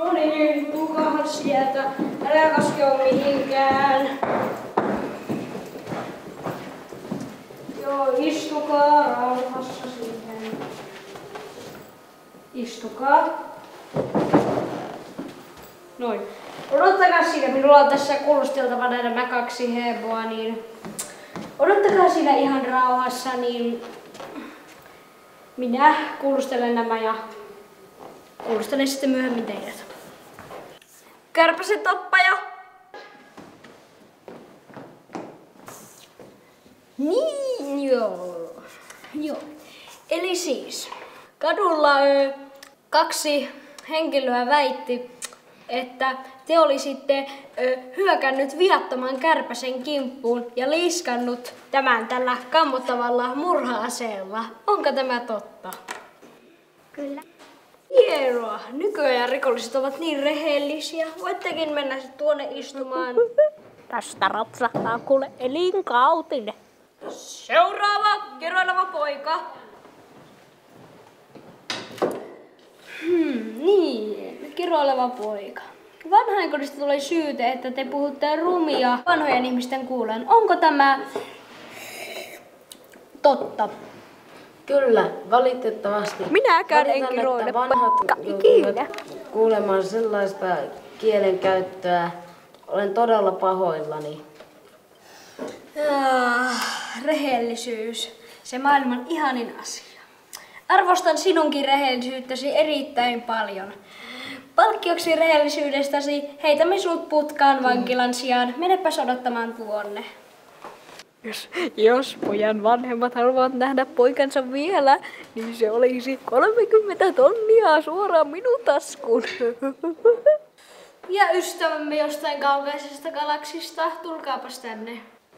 No niin, tulkaahan sieltä. Älä kaskeo mihinkään. Joo, istukaa rauhassa siihen. Istukaa. Noin. Odottakaa siinä, minulla on tässä kuulusteltavana nämä 2 heboa, niin odottakaa siinä ihan rauhassa, niin minä kuulustelen nämä ja kuulustelen sitten myöhemmin teidät. Kärpäsen tappaja! Niin, joo. Eli siis, kadulla 2 henkilöä väitti, että te olisitte hyökännyt viattoman kärpäsen kimppuun ja liiskannut tämän tällä kammottavalla murha-aseella. Onko tämä totta? Kyllä. Hienoa. Nykyään rikolliset ovat niin rehellisiä. Voittekin mennä tuonne istumaan. Tästä rapsahtaa kuule elinkautinen. Seuraava kiroileva poika. Niin, kiroileva poika. Vanhainkodista tuli syyte, että te puhutte rumia vanhojen ihmisten kuulen. Onko tämä totta? Kyllä, valitettavasti. Minäkään en kiroile ikinä kuulemaan sellaista kielenkäyttöä. Olen todella pahoillani. Rehellisyys. Se maailman ihanin asia. Arvostan sinunkin rehellisyyttäsi erittäin paljon. Palkkioksi rehellisyydestäsi heitämme sinut putkaan vankilan sijaan. Menepäs odottamaan tuonne. Jos pojan vanhemmat haluavat nähdä poikansa vielä, niin se olisi 30 tonnia suoraan minun taskuun. Ja ystävämme jostain kaukaisesta galaksista, tulkaapas tänne.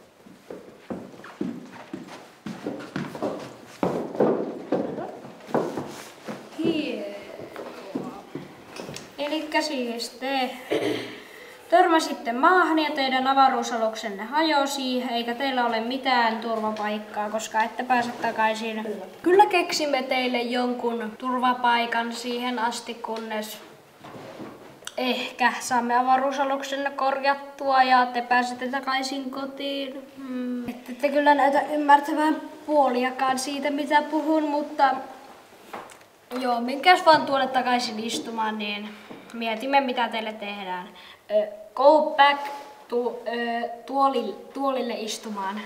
Elikkä siis te törmäsitte maahan ja teidän avaruusaluksenne hajosi, eikä teillä ole mitään turvapaikkaa, koska ette pääse takaisin. Kyllä keksimme teille jonkun turvapaikan siihen asti, kunnes ehkä saamme avaruusaluksenne korjattua ja te pääsette takaisin kotiin. Ette te kyllä näytä ymmärtävän puoliakaan siitä, mitä puhun, mutta joo, minkäs vaan tuonne takaisin istumaan, niin mietimme, mitä teille tehdään. Go back to tuolille istumaan.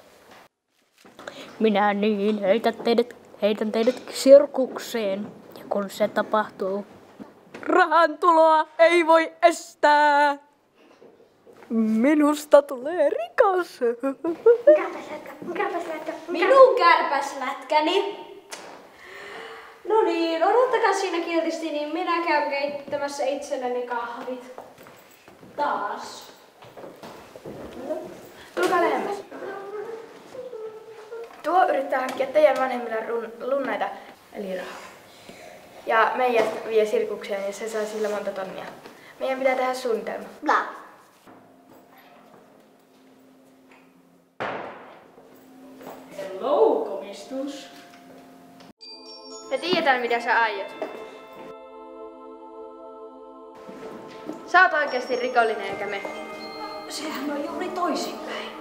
Minä niin heitän teidät sirkukseen. Ja kun se tapahtuu, rahan tuloa ei voi estää. Minusta tulee rikas. Minun kärpäslätkäni. No niin, odottakaa siinä kiltisti, niin minä käyn keittämässä itselleni kahvit. Taas. Tulkaa lähemmäs. Tuo yrittää hankkia teidän vanhemmille lunnaita, eli rahaa. Ja meidät vie sirkukseen ja se saa sillä monta tonnia. Meidän pitää tehdä suunnitelma. Bla. Hello, komistus. Me tiedetään mitä sä aiot. Sä oot oikeasti rikollinen eikä me. Sehän on juuri toisinpäin.